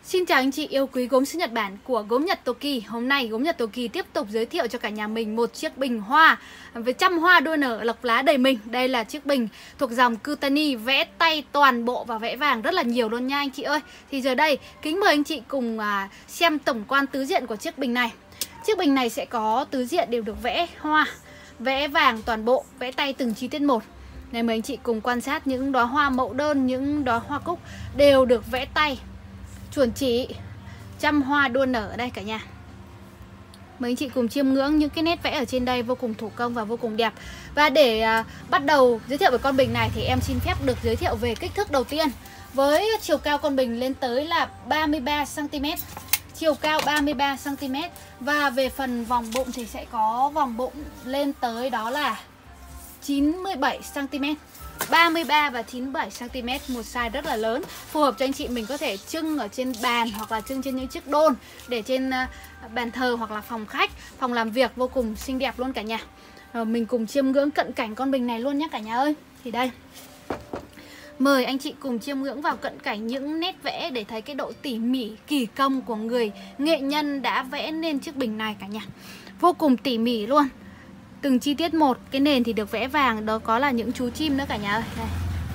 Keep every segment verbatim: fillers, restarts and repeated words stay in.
Xin chào anh chị yêu quý gốm sứ Nhật Bản của gốm Nhật Toki. Hôm nay gốm Nhật Toki tiếp tục giới thiệu cho cả nhà mình một chiếc bình hoa với trăm hoa đua nở lộc lá đầy mình. Đây là chiếc bình thuộc dòng Kutani, vẽ tay toàn bộ và vẽ vàng rất là nhiều luôn nha anh chị ơi. Thì giờ đây kính mời anh chị cùng à, xem tổng quan tứ diện của chiếc bình này. Chiếc bình này sẽ có tứ diện đều được vẽ hoa, vẽ vàng toàn bộ, vẽ tay từng chi tiết một. Này mời anh chị cùng quan sát những đóa hoa mẫu đơn, những đóa hoa cúc đều được vẽ tay chuẩn chỉ, trăm hoa đua nở ở đây cả nhà. Mấy anh chị cùng chiêm ngưỡng những cái nét vẽ ở trên đây vô cùng thủ công và vô cùng đẹp. Và để à, bắt đầu giới thiệu về con bình này thì em xin phép được giới thiệu về kích thước đầu tiên. Với chiều cao con bình lên tới là ba mươi ba xăng ti mét, chiều cao ba mươi ba xăng ti mét. Và về phần vòng bụng thì sẽ có vòng bụng lên tới đó là chín mươi bảy xăng ti mét, ba mươi ba và chín mươi bảy xăng ti mét, một size rất là lớn, phù hợp cho anh chị mình có thể trưng ở trên bàn hoặc là trưng trên những chiếc đôn, để trên uh, bàn thờ hoặc là phòng khách, phòng làm việc, vô cùng xinh đẹp luôn cả nhà. Rồi mình cùng chiêm ngưỡng cận cảnh con bình này luôn nhé cả nhà ơi. Thì đây, mời anh chị cùng chiêm ngưỡng vào cận cảnh những nét vẽ để thấy cái độ tỉ mỉ, kỳ công của người nghệ nhân đã vẽ nên chiếc bình này cả nhà. Vô cùng tỉ mỉ luôn, từng chi tiết một. Cái nền thì được vẽ vàng, đó có là những chú chim nữa cả nhà ơi. Đây,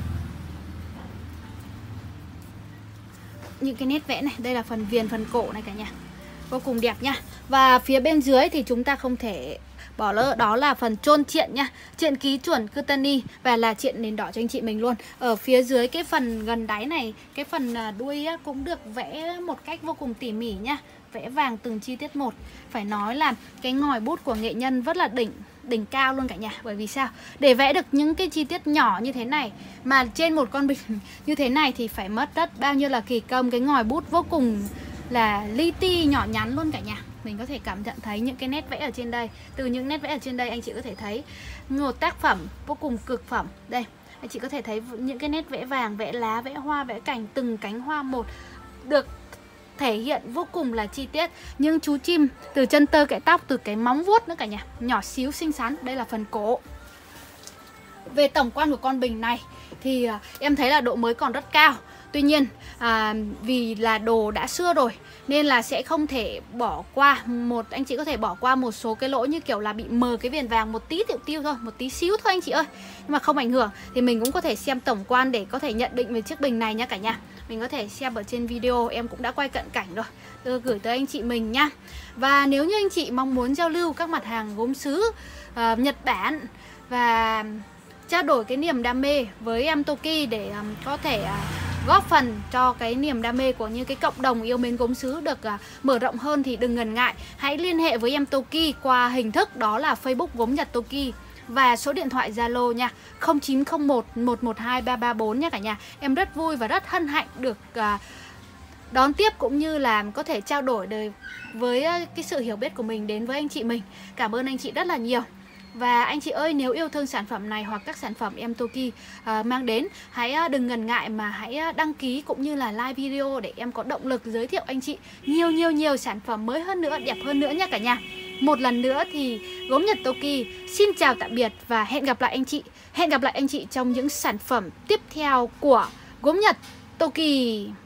những cái nét vẽ này, đây là phần viền, phần cổ này cả nhà, vô cùng đẹp nha. Và phía bên dưới thì chúng ta không thể bỏ lỡ, đó là phần chôn triện nha, triện ký chuẩn Kutani và là triện nền đỏ cho anh chị mình luôn. Ở phía dưới cái phần gần đáy này, cái phần đuôi cũng được vẽ một cách vô cùng tỉ mỉ nha, vẽ vàng từng chi tiết một. Phải nói là cái ngòi bút của nghệ nhân rất là đỉnh, đỉnh cao luôn cả nhà. Bởi vì sao? Để vẽ được những cái chi tiết nhỏ như thế này mà trên một con bình như thế này thì phải mất rất bao nhiêu là kỳ công. Cái ngòi bút vô cùng là li ti, nhỏ nhắn luôn cả nhà. Mình có thể cảm nhận thấy những cái nét vẽ ở trên đây. Từ những nét vẽ ở trên đây anh chị có thể thấy một tác phẩm vô cùng cực phẩm. Đây, anh chị có thể thấy những cái nét vẽ vàng, vẽ lá, vẽ hoa, vẽ cành, từng cánh hoa một được thể hiện vô cùng là chi tiết. Nhưng chú chim từ chân tơ kẽ tóc, từ cái móng vuốt nữa cả nhà, nhỏ xíu xinh xắn. Đây là phần cổ. Về tổng quan của con bình này thì à, em thấy là độ mới còn rất cao. Tuy nhiên à, vì là đồ đã xưa rồi nên là sẽ không thể bỏ qua một, anh chị có thể bỏ qua một số cái lỗi như kiểu là bị mờ cái viền vàng một tí tiểu tiêu thôi, một tí xíu thôi anh chị ơi. Nhưng mà không ảnh hưởng, thì mình cũng có thể xem tổng quan để có thể nhận định về chiếc bình này nha cả nhà. Mình có thể xem ở trên video, em cũng đã quay cận cảnh rồi, đưa gửi tới anh chị mình nhá. Và nếu như anh chị mong muốn giao lưu các mặt hàng gốm sứ uh, Nhật Bản và trao đổi cái niềm đam mê với em Toki để um, có thể uh, góp phần cho cái niềm đam mê của những cái cộng đồng yêu mến gốm sứ được uh, mở rộng hơn thì đừng ngần ngại, hãy liên hệ với em Toki qua hình thức đó là Facebook gốm Nhật Toki và số điện thoại Zalo nha, không chín không một một một hai ba ba bốn nha cả nhà. Em rất vui và rất hân hạnh được uh, đón tiếp cũng như là có thể trao đổi đời với uh, cái sự hiểu biết của mình đến với anh chị mình. Cảm ơn anh chị rất là nhiều. Và anh chị ơi, nếu yêu thương sản phẩm này hoặc các sản phẩm em Toki uh, mang đến, hãy uh, đừng ngần ngại mà hãy uh, đăng ký cũng như là like video để em có động lực giới thiệu anh chị nhiều nhiều nhiều sản phẩm mới hơn nữa, đẹp hơn nữa nha cả nhà. Một lần nữa thì gốm Nhật Toki xin chào tạm biệt và hẹn gặp lại anh chị. Hẹn gặp lại anh chị trong những sản phẩm tiếp theo của gốm Nhật Toki.